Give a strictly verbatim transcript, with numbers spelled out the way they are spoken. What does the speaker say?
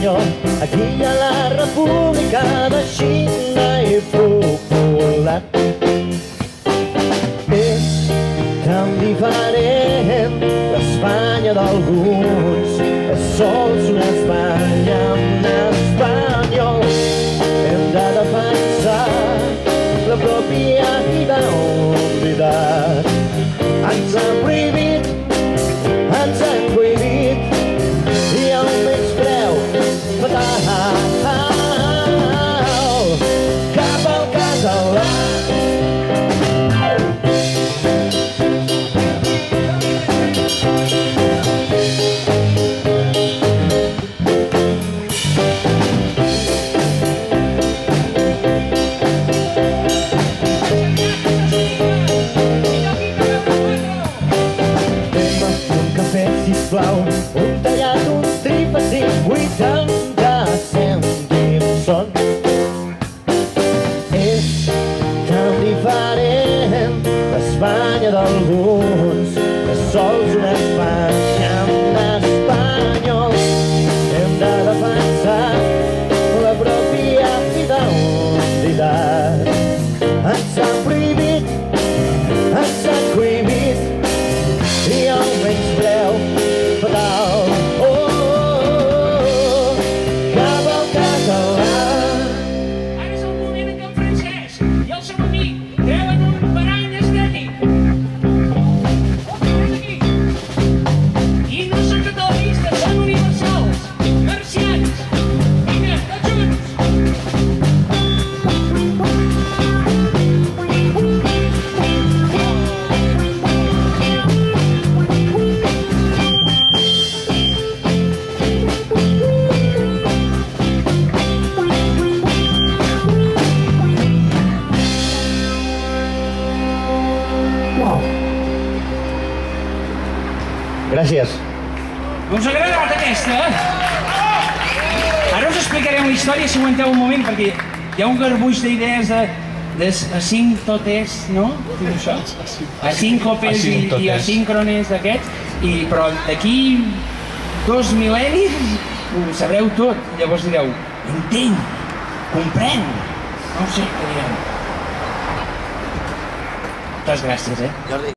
espanyol. Aquí hi ha la república de Xina i popular. És tan diferent l'Espanya d'alguns, és sols una Espanya amb espanyols. Hem de defensar la pròpia identitat. Ens han prohibit, ens han prohibit, hi ha un menyspreu fatal cap al català. Un tallat, un tripatit, vuitanta cèntims són. És tan diferent l'Espanya d'alguns, és sols una Espanya amb espanyols. Hem de defensar la pròpia identitat. Ens han prohibit, ens han cohibit, hi ha un menyspreu fatal, oh, oh, oh, cap al català. Ara és el moment en què el Francesc i el seu amic treuen un parany estètic. Oh, ven aquí. I no són catalanistes, són universals, marcians. Vinga, tots junts. Gràcies. Us ha agradat aquesta? Ara us explicaré una història, si aguanteu un moment, perquè hi ha un garbuix d'idees de asímptotes, no? Això? Asíncopes i asíncrones d'aquests, però d'aquí dos mil·lennis ho sabreu tot. Llavors direu, entenc, comprenc, no sé què direu. Moltes gràcies, eh?